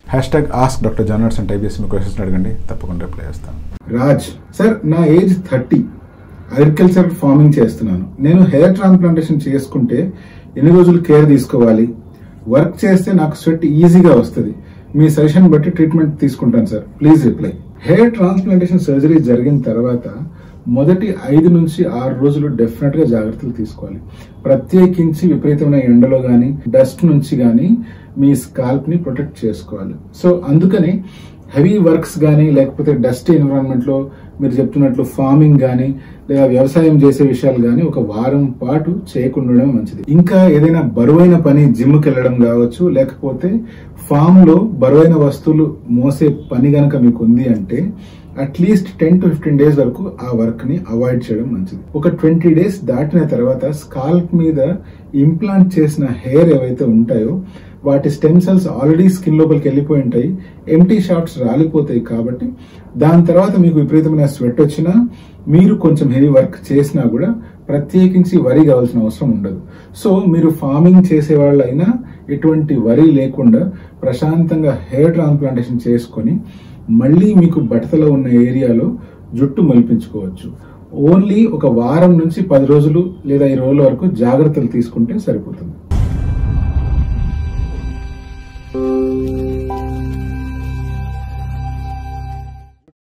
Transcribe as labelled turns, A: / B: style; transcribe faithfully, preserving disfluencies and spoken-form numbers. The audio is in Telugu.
A: Hash tag ask doctor John Watson type చేసి మీ క్వశ్చన్స్ అడగండి, తప్పకుండా రిప్లై చేస్తాను.
B: రాజ్ సార్, నా ఏజ్ థర్టీ, అగ్రికల్చర్ ఫార్మింగ్ చేస్తున్నాను. నేను హెయిర్ ట్రాన్స్ప్లాంటేషన్ చేసుకుంటే ఎన్ని రోజులు కేర్ తీసుకోవాలి? వర్క్ చేస్తే నాకు స్వెట్ ఈజీగా వస్తుంది. మీ సజెషన్ బట్టి ట్రీట్మెంట్ తీసుకుంటాను sir, please reply. Hair transplantation surgery జరిగిన తర్వాత మొదటి ఐదు నుంచి ఆరు రోజులు డెఫినెట్ గా జాగ్రత్తలు తీసుకోవాలి. ప్రత్యేకించి విపరీతమైన ఎండలో గానీ డస్ట్ నుంచి గానీ మీ స్కాల్ప్ ని ప్రొటెక్ట్ చేసుకోవాలి. సో అందుకని హెవీ వర్క్స్ గానీ లేకపోతే డస్ట్ ఎన్విరాన్మెంట్ లో మీరు చెప్తున్నట్లు ఫార్మింగ్ గానీ లేదా వ్యవసాయం చేసే విషయాలు గానీ ఒక వారం పాటు చేయకుండా ఉండడం మంచిది. ఇంకా ఏదైనా బరువైన పని, జిమ్కి వెళ్ళడం కావచ్చు, లేకపోతే ఫామ్ లో బరువైన వస్తువులు మోసే పని గనక మీకు ఉంది అంటే at least ten to fifteen days వరకు ఆ వర్క్ ని అవాయిడ్ చేయడం మంచిది. ఒక ట్వంటీ డేస్ దాటిన తర్వాత స్కాల్ప్ మీద ఇంప్లాంట్ చేసిన హెయిర్ ఏవైతే ఉంటాయో వాటి స్టెమ్ సెల్స్ ఆల్రెడీ స్కిన్ లోపలికి వెళ్ళిపోయి ఉంటాయి, ఎంటీ షాఫ్ట్స్ రాలిపోతాయి. కాబట్టి దాని తర్వాత మీకు విపరీతమైన స్వెట్ వచ్చినా మీరు కొంచెం హెవీ వర్క్ చేసినా కూడా ప్రత్యేకించి వరి కావాల్సిన అవసరం ఉండదు. సో మీరు ఫార్మింగ్ చేసే వాళ్ళైనా ఎటువంటి వరి లేకుండా ప్రశాంతంగా హెయిర్ ట్రాన్స్ప్లాంటేషన్ చేసుకొని మళ్ళీ మీకు బట్టతలో ఉన్న ఏరియాలో జుట్టు మొలిపించుకోవచ్చు. ఓన్లీ ఒక వారం నుంచి పది రోజులు లేదా ఇరవై రోజుల వరకు జాగ్రత్తలు తీసుకుంటే సరిపోతుంది.